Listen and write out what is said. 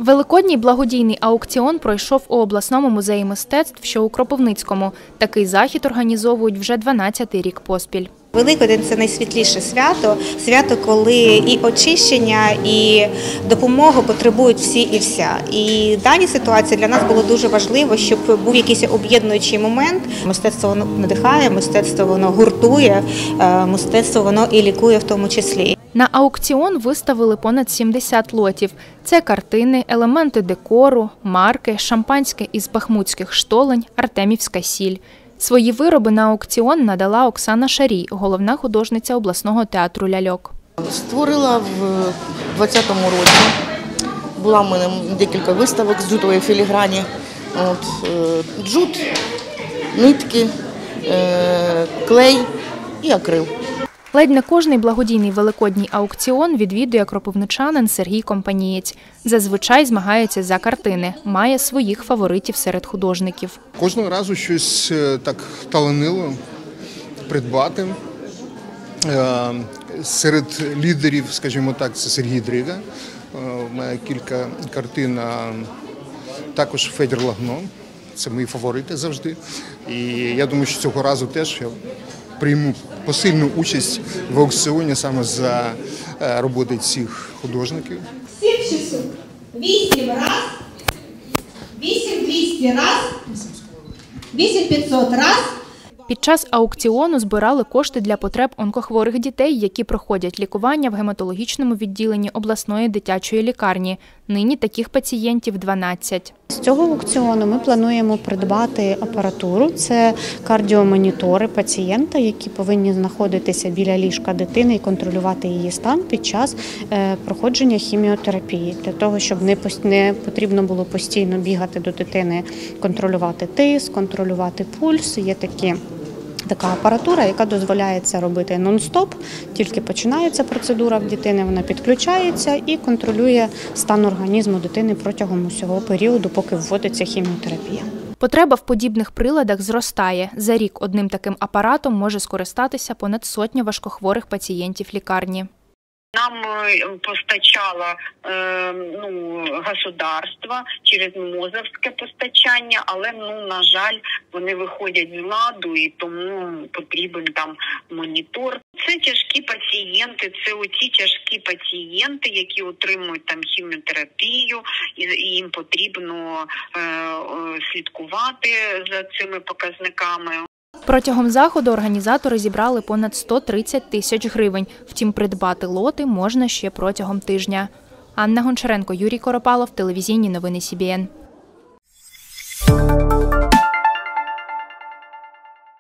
Великодній благодійний аукціон пройшов у обласному музеї мистецтв, що у Кропивницькому. Такий захід організовують вже 12-й рік поспіль. Великодень – це найсвітліше свято, коли і очищення, і допомогу потребують всі і вся. І в даній ситуації для нас було дуже важливо, щоб був якийсь об'єднуючий момент. Мистецтво воно надихає, мистецтво воно гуртує, мистецтво воно і лікує в тому числі. На аукціон виставили понад 70 лотів. Це картини, елементи декору, марки, шампанське із бахмутських штолень, артемівська сіль. Свої вироби на аукціон надала Оксана Шарій, головна художниця обласного театру ляльок. Створила в 2020 році. Була в мене декілька виставок з джутової філіграні. Джут, нитки, клей і акрил. Ледь не кожний благодійний великодній аукціон відвідує кропивничанин Сергій Компанієць. Зазвичай змагається за картини, має своїх фаворитів серед художників. Кожного разу щось так таланило придбати. Серед лідерів, скажімо так, це Сергій Дрига. Має кілька картин, також Федір Лагно. Це мої фаворити завжди. І я думаю, що цього разу теж я прийму посильну участь в аукціоні саме за роботи цих художників. 7600, 8 раз, 8200 раз, 8500 раз. Під час аукціону збирали кошти для потреб онкохворих дітей, які проходять лікування в гематологічному відділенні обласної дитячої лікарні. Нині таких пацієнтів 12. З цього аукціону ми плануємо придбати апаратуру. Це кардіомонітори пацієнта, які повинні знаходитися біля ліжка дитини і контролювати її стан під час проходження хіміотерапії. Для того, щоб не потрібно було постійно бігати до дитини, контролювати тиск, контролювати пульс. Є така апаратура, яка дозволяє це робити нон-стоп. Тільки починається процедура в дитини, вона підключається і контролює стан організму дитини протягом усього періоду, поки вводиться хіміотерапія. Потреба в подібних приладах зростає. За рік одним таким апаратом може скористатися понад сотня важкохворих пацієнтів лікарні. Нам постачало государство через МОЗовське постачання, але, на жаль, вони виходять з ладу і тому потрібен там монітор. Це тяжкі пацієнти, це оці тяжкі пацієнти, які отримують там хіміотерапію, і їм потрібно слідкувати за цими показниками. Протягом заходу організатори зібрали понад 130 тисяч гривень. Втім, придбати лоти можна ще протягом тижня. Анна Гончаренко, Юрій Коропалов, телевізійні новини СІБІН.